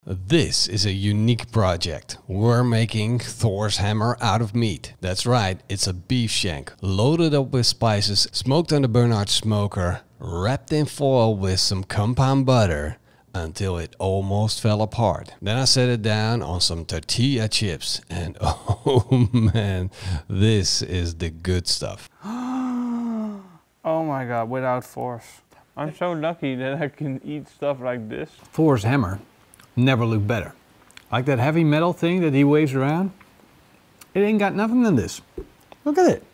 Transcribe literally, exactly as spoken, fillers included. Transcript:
This is a unique project. We're making Thor's hammer out of meat. That's right, it's a beef shank, loaded up with spices, smoked on the Bernard smoker, wrapped in foil with some compound butter until it almost fell apart. Then I set it down on some tortilla chips and oh man, this is the good stuff. Oh my God, without force. I'm so lucky that I can eat stuff like this. Thor's hammer never looked better. Like that heavy metal thing that he waves around, it ain't got nothing in this. Look at it.